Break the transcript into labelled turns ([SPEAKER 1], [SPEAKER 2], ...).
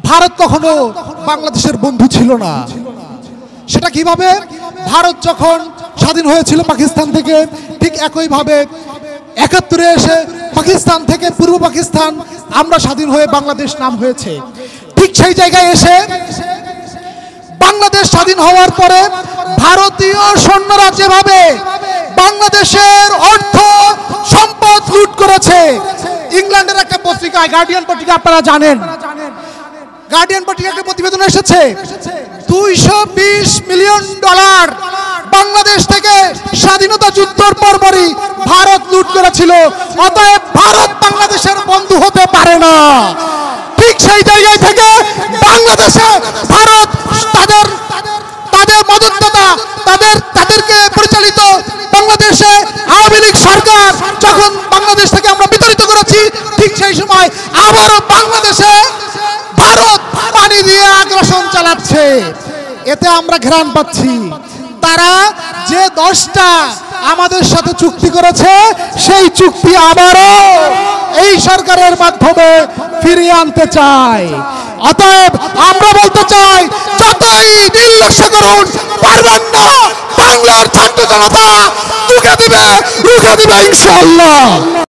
[SPEAKER 1] ভারত কখনো বাংলাদেশের বন্ধু ছিল না। সেটা কিভাবে? ভারত যখন স্বাধীন হয়েছিল পাকিস্তান থেকে, ঠিক একইভাবে ৭১ এসে পাকিস্তান থেকে পূর্ব পাকিস্তান আমরা স্বাধীন হয়ে বাংলাদেশ নাম হয়েছে। ঠিক সেই জায়গায় এসে বাংলাদেশ স্বাধীন হওয়ার পরে ভারতীয় সৈন্যরা যেভাবে বাংলাদেশের অর্থ সম্পদ লুট করেছে, ইংল্যান্ডের একটা পত্রিকা গার্ডিয়ান পত্রিকা, আপনারা জানেন, গার্ডিয়ান পত্রিকার প্রতিবেদন এসেছে $220 মিলিয়ন বাংলাদেশ থেকে স্বাধীনতা যুদ্ধের পরপরই ভারত লুট করেছিল। অতএব ভারত বাংলাদেশের বন্ধু হতে পারে না। ঠিক সেই জায়গায় থেকে বাংলাদেশে ভারত তাদের মদতদাতা তাদেরকে পরিচালিত বাংলাদেশে আওয়ামী লীগ সরকার যখন বাংলাদেশ থেকে আমরা বিতাড়িত করেছি, ঠিক সেই সময় আবারও বাংলাদেশে ভারত পানি দিয়ে আগ্রাসন চালাচ্ছে। এতে আমরা ঘ্রাণ পাচ্ছি। তারা যে 10টা আমাদের সাথে চুক্তি করেছে, সেই চুক্তি আবারও এই সরকারের মাধ্যমে ফিরিয়ে আনতে চায়। অতএব আমরা বলতে চাই, যতই নির্লক্ষ্য করুন, পারবেন না বাংলার ছাত্র জনতা রুখে দিবে ইনশাআল্লাহ।